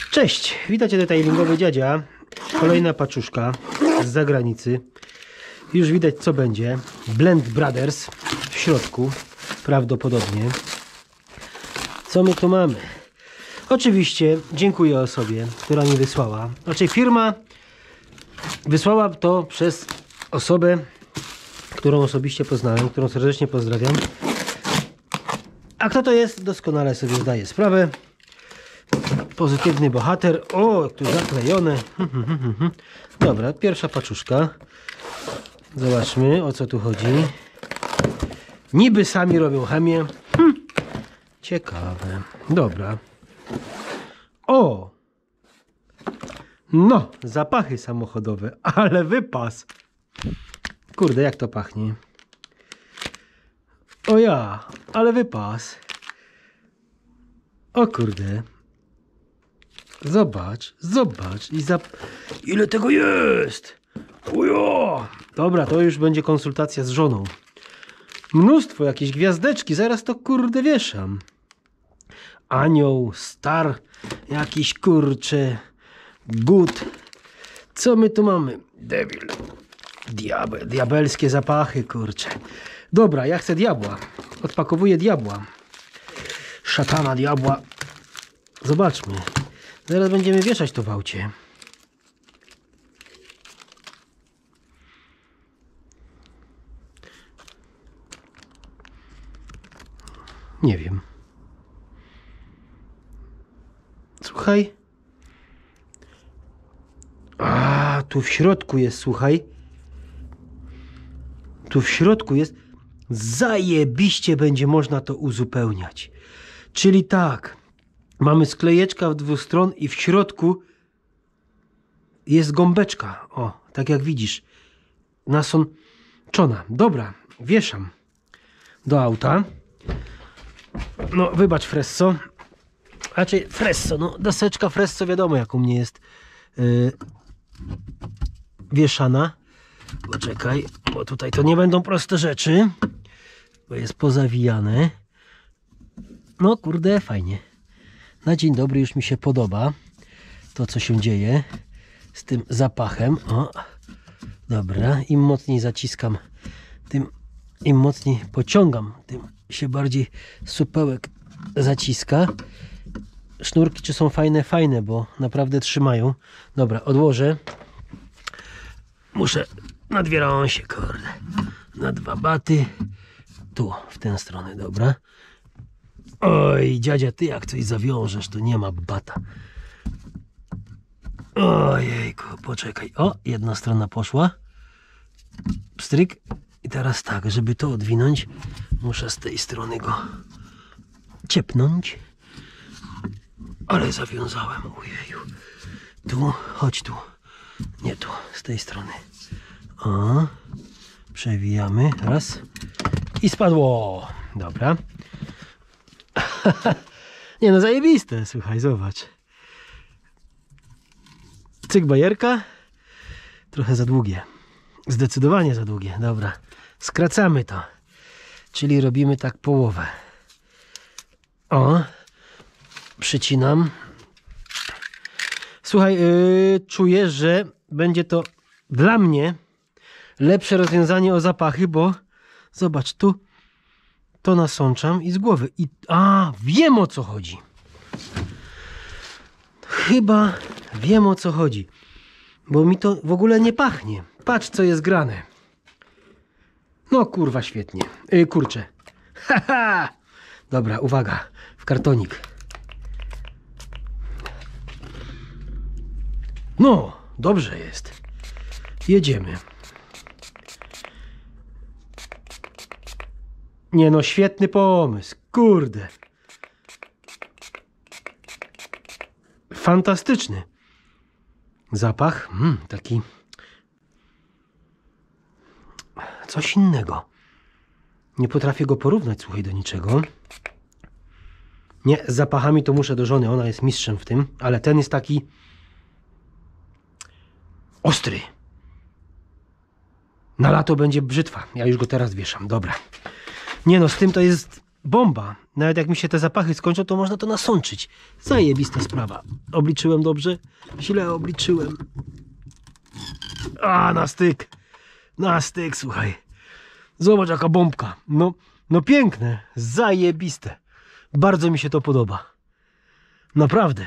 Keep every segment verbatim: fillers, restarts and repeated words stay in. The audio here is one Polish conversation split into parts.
Cześć, witajcie detailingowy dziadzia. Kolejna paczuszka z zagranicy. Już widać co będzie. Blend Brothers w środku prawdopodobnie. Co my tu mamy? Oczywiście dziękuję osobie, która mi wysłała. Znaczy firma wysłała to przez osobę, którą osobiście poznałem, którą serdecznie pozdrawiam. A kto to jest? Doskonale sobie zdaję sprawę. Pozytywny bohater. O, jak tu zaklejone. Dobra, pierwsza paczuszka. Zobaczmy, o co tu chodzi. Niby sami robią chemię. Hm. Ciekawe. Dobra. O! No, zapachy samochodowe, ale wypas. Kurde, jak to pachnie. O ja, ale wypas. O kurde. Zobacz, zobacz. I zap... Ile tego jest? Ujo! Dobra, to już będzie konsultacja z żoną. Mnóstwo, jakieś gwiazdeczki. Zaraz to kurde wieszam. Anioł, star, jakiś kurcze, good. Co my tu mamy? Devil. Diabel, diabelskie zapachy, kurcze. Dobra, ja chcę diabła. Odpakowuję diabła. Szatana diabła. Zobaczmy. Zaraz będziemy wieszać to w aucie. Nie wiem. Słuchaj. A, tu w środku jest, słuchaj. Tu w środku jest. Zajebiście będzie można to uzupełniać. Czyli tak. Mamy sklejeczka w dwóch stron i w środku jest gąbeczka. O, tak jak widzisz. Nasączona. Dobra, wieszam do auta. No, wybacz Fresso. Raczej Fresso, no deseczka Fresso wiadomo jak u mnie jest yy, wieszana. Poczekaj, bo tutaj to nie będą proste rzeczy. Bo jest pozawijane. No kurde, fajnie. Na dzień dobry już mi się podoba to, co się dzieje z tym zapachem. O, dobra, im mocniej zaciskam, tym im mocniej pociągam, tym się bardziej supełek zaciska. Sznurki czy są fajne? Fajne, bo naprawdę trzymają. Dobra, odłożę. Muszę na dwie rąsie, kurde. Na dwa baty. Tu, w tę stronę, dobra. Oj, dziadzia, ty jak coś zawiążesz, to nie ma bata. Ojejku, poczekaj. O, jedna strona poszła. Pstryk. I teraz tak, żeby to odwinąć, muszę z tej strony go ciepnąć. Ale zawiązałem, ojeju. Tu, chodź tu. Nie tu, z tej strony. O, przewijamy. Raz. I spadło. Dobra. Nie no, zajebiste, słuchaj, zobacz. Cyk bajerka. Trochę za długie. Zdecydowanie za długie. Dobra. Skracamy to. Czyli robimy tak połowę. O. Przycinam. Słuchaj, yy, czuję, że będzie to dla mnie lepsze rozwiązanie o zapachy, bo zobacz, tu to nasączam i z głowy. I, a, wiem o co chodzi. Chyba wiem o co chodzi. Bo mi to w ogóle nie pachnie. Patrz co jest grane. No kurwa świetnie. Yy, kurczę. Haha. Dobra, uwaga. W kartonik. No, dobrze jest. Jedziemy. Nie no, świetny pomysł. Kurde. Fantastyczny. Zapach, mm, taki coś innego. Nie potrafię go porównać, słuchaj, do niczego. Nie, z zapachami to muszę do żony, ona jest mistrzem w tym, ale ten jest taki ostry. Na lato będzie brzytwa. Ja już go teraz wieszam, dobra. Nie no, z tym to jest bomba. Nawet jak mi się te zapachy skończą, to można to nasączyć. Zajebista sprawa. Obliczyłem dobrze? Źle obliczyłem. A, na styk. Na styk, słuchaj. Zobacz jaka bombka. No, no piękne. Zajebiste. Bardzo mi się to podoba. Naprawdę.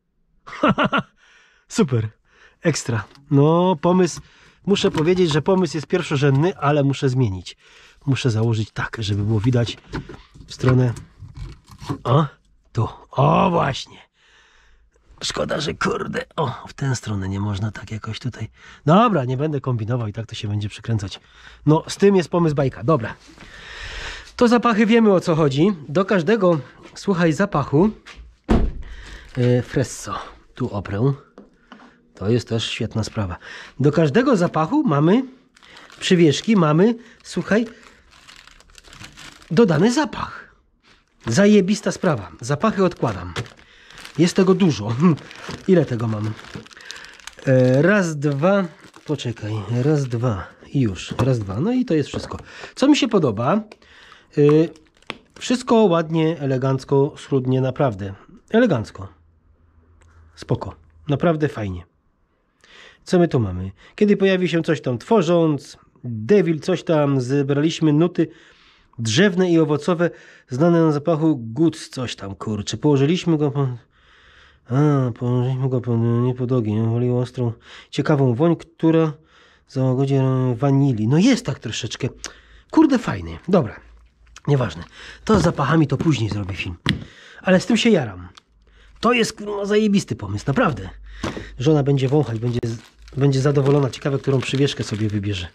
Super. Ekstra. No, pomysł. Muszę powiedzieć, że pomysł jest pierwszorzędny, ale muszę zmienić. Muszę założyć tak, żeby było widać w stronę... O, tu. O, właśnie. Szkoda, że kurde... O, w tę stronę nie można tak jakoś tutaj... Dobra, nie będę kombinował i tak to się będzie przykręcać. No, z tym jest pomysł bajka. Dobra. To zapachy wiemy, o co chodzi. Do każdego, słuchaj, zapachu... Yy, Fresso. Tu oprę. To jest też świetna sprawa. Do każdego zapachu mamy przywieszki, mamy, słuchaj, dodany zapach. Zajebista sprawa. Zapachy odkładam. Jest tego dużo. Ile tego mam? Raz, dwa. Poczekaj. Raz, dwa. I już. Raz, dwa. No i to jest wszystko. Co mi się podoba? Wszystko ładnie, elegancko, schludnie, naprawdę. Elegancko. Spoko. Naprawdę fajnie. Co my tu mamy? Kiedy pojawi się coś tam tworząc, Devil coś tam, zebraliśmy nuty drzewne i owocowe, znane na zapachu goods, coś tam, kurczę. Położyliśmy go po... A, położyliśmy go po niepodogi, wolił ostrą, ciekawą woń, która załagodzi wanilii. No jest tak troszeczkę. Kurde, fajny. Dobra, nieważne. To z zapachami to później zrobię film. Ale z tym się jaram. To jest no, zajebisty pomysł, naprawdę. Żona będzie wąchać, będzie, będzie zadowolona. Ciekawe, którą przywieszkę sobie wybierze.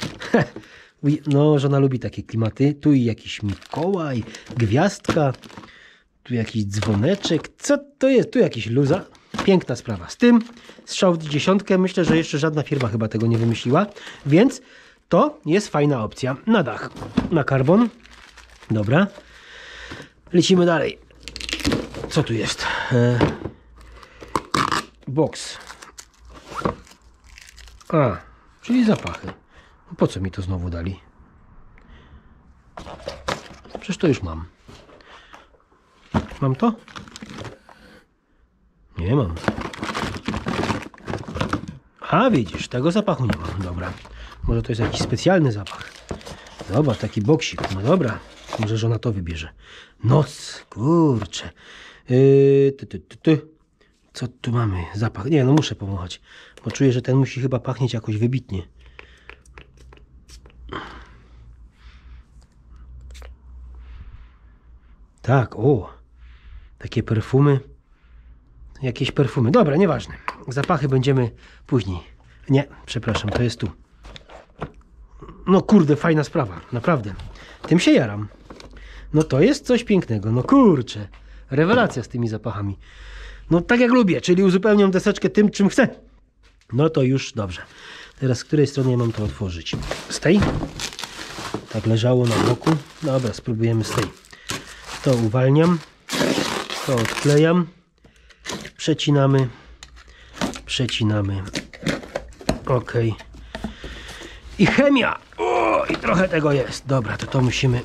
No, żona lubi takie klimaty. Tu i jakiś Mikołaj, gwiazdka, tu jakiś dzwoneczek. Co to jest? Tu jakiś luza. Piękna sprawa. Z tym strzał w dziesiątkę. Myślę, że jeszcze żadna firma chyba tego nie wymyśliła. Więc to jest fajna opcja. Na dach, na karbon. Dobra. Lecimy dalej. Co tu jest? E... Box. A, czyli zapachy. Po co mi to znowu dali? Przecież to już mam. Mam to? Nie mam. A widzisz, tego zapachu nie mam. Dobra. Może to jest jakiś specjalny zapach. Dobra, taki boksik. No dobra. Może żona to wybierze. Noc. Kurczę. Yy, ty, ty, ty, ty. Co tu mamy? Zapach. Nie, no muszę powąchać. Bo czuję, że ten musi chyba pachnieć jakoś wybitnie. Tak, o. Takie perfumy. Jakieś perfumy. Dobra, nieważne. Zapachy będziemy później. Nie, przepraszam, to jest tu. No kurde, fajna sprawa. Naprawdę. Tym się jaram. No to jest coś pięknego. No kurczę. Rewelacja z tymi zapachami. No tak jak lubię, czyli uzupełniam deseczkę tym, czym chcę. No to już dobrze. Teraz z której strony ja mam to otworzyć? Z tej? Tak leżało na boku. Dobra, spróbujemy z tej. To uwalniam. To odklejam. Przecinamy. Przecinamy. Ok. I chemia. O, i trochę tego jest. Dobra, to to musimy...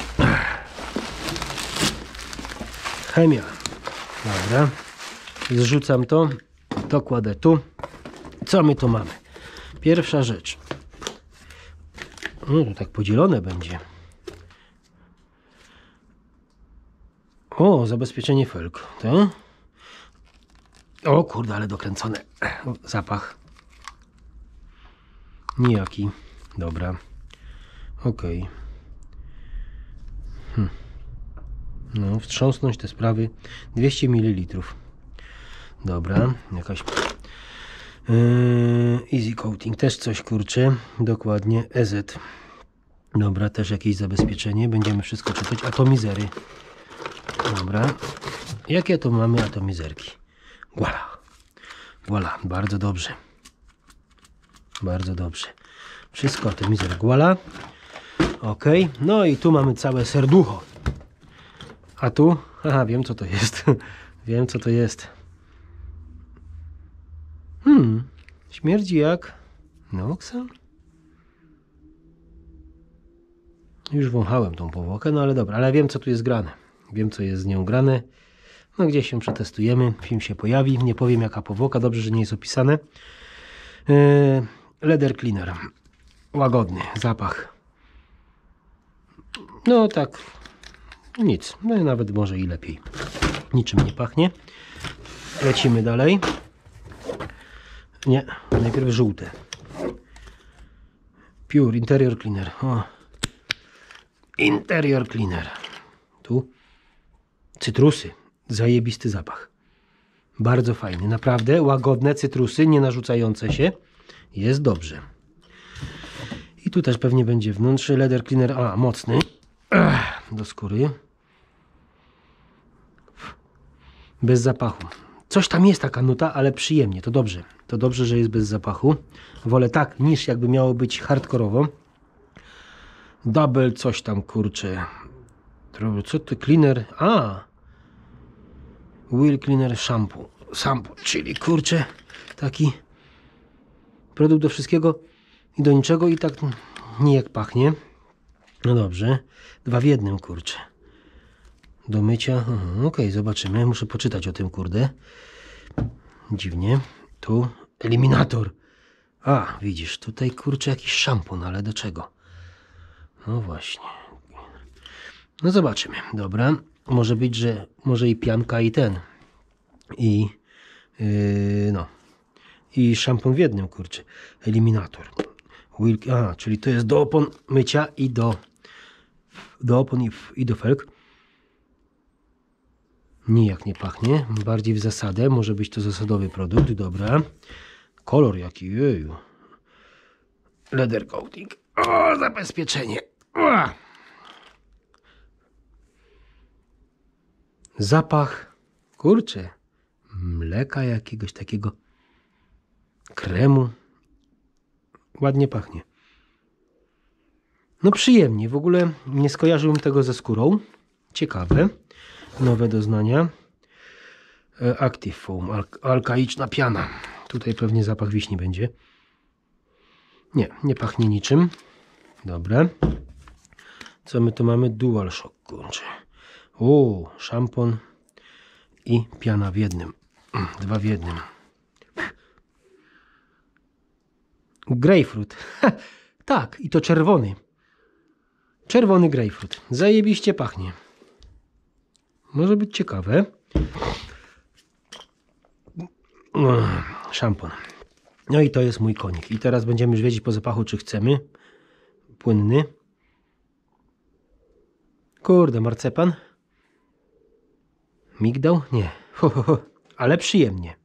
Chemia. Dobra. Zrzucam to. To kładę tu. Co my tu mamy? Pierwsza rzecz. No, to tak podzielone będzie. O, zabezpieczenie felg. To? O kurde, ale dokręcone. Zapach. Nijaki. Dobra. Ok. Hm. No, wstrząsnąć te sprawy. dwieście mililitrów. Dobra. Jakaś... Yy, easy coating. Też coś, kurczę. Dokładnie. E Z. Dobra, też jakieś zabezpieczenie. Będziemy wszystko czytać. Atomizery. Dobra. Jakie tu mamy atomizerki? Voila. Voila. Bardzo dobrze. Bardzo dobrze. Wszystko atomizer. Voila. Ok. No i tu mamy całe serducho. A tu? Aha, wiem co to jest. Wiem co to jest. Hmm. Śmierdzi jak... Noxan? Już wąchałem tą powłokę, no ale dobra, ale wiem co tu jest grane. Wiem co jest z nią grane. No gdzieś się przetestujemy, film się pojawi. Nie powiem jaka powłoka, dobrze, że nie jest opisane. Yy, leather cleaner. Łagodny zapach. No tak, nic. No nawet może i lepiej. Niczym nie pachnie. Lecimy dalej. Nie, najpierw żółte. Pure Interior Cleaner. O. Interior Cleaner. Tu cytrusy. Zajebisty zapach. Bardzo fajny. Naprawdę łagodne cytrusy, nie narzucające się. Jest dobrze. I tu też pewnie będzie wnątrz leather cleaner. A, mocny. Ech, do skóry. Bez zapachu. Coś tam jest taka nuta, ale przyjemnie. To dobrze. To dobrze, że jest bez zapachu. Wolę tak, niż jakby miało być hardkorowo. Double coś tam, kurczę. Co to? Cleaner. A! Wheel Cleaner Shampoo. Shampoo, czyli kurczę, taki produkt do wszystkiego i do niczego i tak nijak pachnie. No dobrze. Dwa w jednym, kurczę. Do mycia. Okej, okay, zobaczymy. Muszę poczytać o tym, kurde. Dziwnie. Tu eliminator. A, widzisz, tutaj kurczę jakiś szampon, ale do czego? No właśnie. No zobaczymy. Dobra. Może być, że może i pianka i ten. I yy, no. I szampon w jednym, kurczę. Eliminator. A, czyli to jest do opon mycia i do do opon i, i do felg. Nijak nie pachnie. Bardziej w zasadę. Może być to zasadowy produkt. Dobra. Kolor jaki. Jeju. Leather coating. O, zabezpieczenie. O! Zapach. Kurczę. Mleka jakiegoś takiego. Kremu. Ładnie pachnie. No przyjemnie. W ogóle nie skojarzyłem tego ze skórą. Ciekawe. Nowe doznania. Active Foam. Al alkaiczna piana. Tutaj pewnie zapach wiśni będzie. Nie, nie pachnie niczym. Dobra. Co my tu mamy? Dual Shock. Kurczę. O, szampon i piana w jednym. Dwa w jednym. Grapefruit. Tak, i to czerwony. Czerwony grapefruit. Zajebiście pachnie. Może być ciekawe. Szampon. No i to jest mój konik. I teraz będziemy już wiedzieć po zapachu, czy chcemy. Płynny. Kurde, marcepan. Migdał? Nie. Ho, ho, ho. Ale przyjemnie.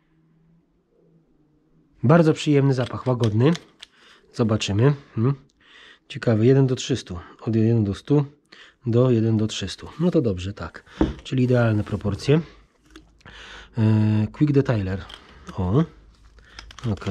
Bardzo przyjemny zapach, łagodny. Zobaczymy. Hmm. Ciekawy, jeden do trzystu. Od jeden do stu do jeden do trzystu. No to dobrze, tak. Czyli idealne proporcje. Yy, Quick Detailer. O. Ok.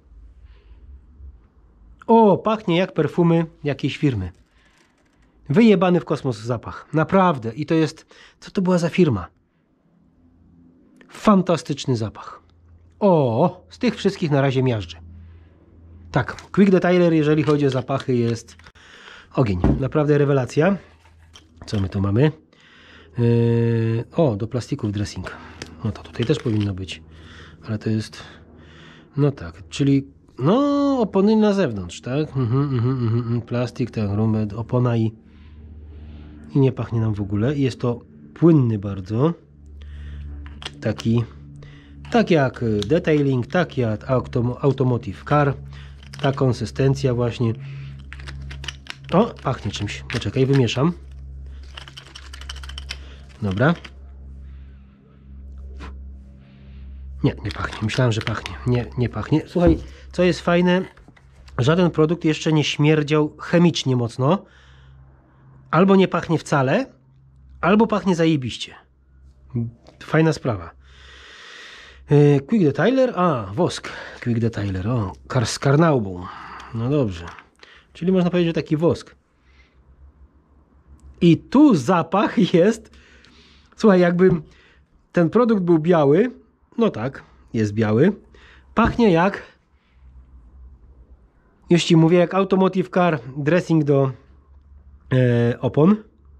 O, pachnie jak perfumy jakiejś firmy. Wyjebany w kosmos zapach. Naprawdę. I to jest... Co to była za firma? Fantastyczny zapach. O, z tych wszystkich na razie miażdżę. Tak, Quick Detailer, jeżeli chodzi o zapachy, jest ogień. Naprawdę rewelacja. Co my tu mamy? Yy, o, do plastików dressing. No to tutaj też powinno być. Ale to jest... No tak, czyli... No, opony na zewnątrz, tak? Mhm, mhm, mhm. Plastik, ten rumet, opona i... I nie pachnie nam w ogóle. Jest to płynny bardzo. Taki... Tak jak detailing, tak jak automotive car. Ta konsystencja właśnie. O, pachnie czymś. Poczekaj, wymieszam. Dobra. Nie, nie pachnie. Myślałem, że pachnie. Nie, nie pachnie. Słuchaj, co jest fajne, żaden produkt jeszcze nie śmierdział chemicznie mocno. Albo nie pachnie wcale, albo pachnie zajebiście. Fajna sprawa. Quick Detailer, a wosk Quick Detailer, o, kar z karnaubą. No dobrze, czyli można powiedzieć, że taki wosk. I tu zapach jest, słuchaj, jakby ten produkt był biały, no tak, jest biały, pachnie jak, już ci mówię, jak automotive car dressing do e, opon.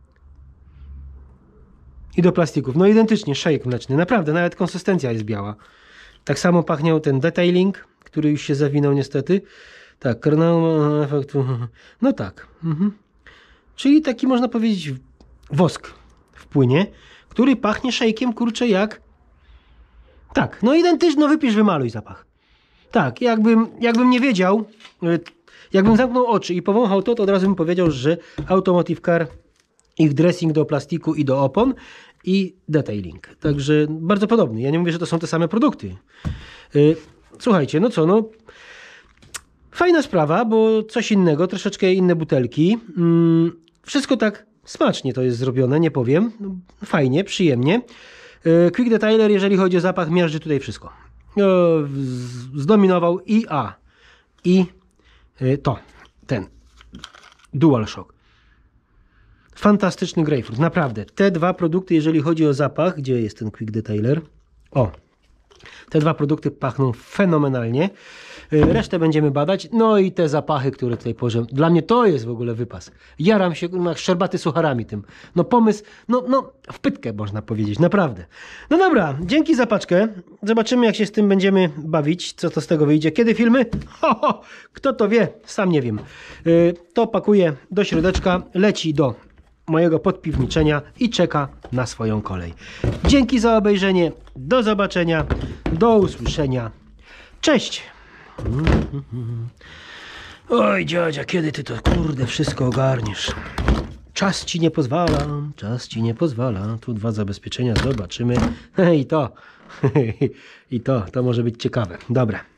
I do plastików. No identycznie, shake mleczny. Naprawdę, nawet konsystencja jest biała. Tak samo pachniał ten detailing, który już się zawinął niestety. Tak, karnał efektu. No tak. Mhm. Czyli taki można powiedzieć wosk w płynie, który pachnie shake'iem, kurczę, jak... Tak, no identyczny, no wypisz, wymaluj zapach. Tak, jakbym, jakbym nie wiedział, jakbym zamknął oczy i powąchał to, to od razu bym powiedział, że Automotive Car, ich dressing do plastiku i do opon i detailing. Także bardzo podobny. Ja nie mówię, że to są te same produkty. Słuchajcie, no co, no fajna sprawa, bo coś innego, troszeczkę inne butelki. Wszystko tak smacznie to jest zrobione, nie powiem. Fajnie, przyjemnie. Quick Detailer, jeżeli chodzi o zapach, miażdży tutaj wszystko. Zdominował i A, i to, ten DualShock. Fantastyczny grapefruit, naprawdę. Te dwa produkty, jeżeli chodzi o zapach, gdzie jest ten Quick Detailer? O, te dwa produkty pachną fenomenalnie. Resztę będziemy badać. No i te zapachy, które tutaj poziom. Dla mnie to jest w ogóle wypas. Jaram się jak szczerbaty sucharami tym. No pomysł, no, no w pytkę można powiedzieć, naprawdę. No dobra, dzięki za paczkę. Zobaczymy, jak się z tym będziemy bawić, co to z tego wyjdzie. Kiedy filmy? Ho, ho, kto to wie? Sam nie wiem. Yy, to pakuję do środeczka, leci do mojego podpiwniczenia i czeka na swoją kolej. Dzięki za obejrzenie. Do zobaczenia. Do usłyszenia. Cześć! Oj dziadzia, kiedy ty to kurde wszystko ogarniesz? Czas ci nie pozwala, czas ci nie pozwala. Tu dwa zabezpieczenia, zobaczymy. I to, i to, to może być ciekawe. Dobra.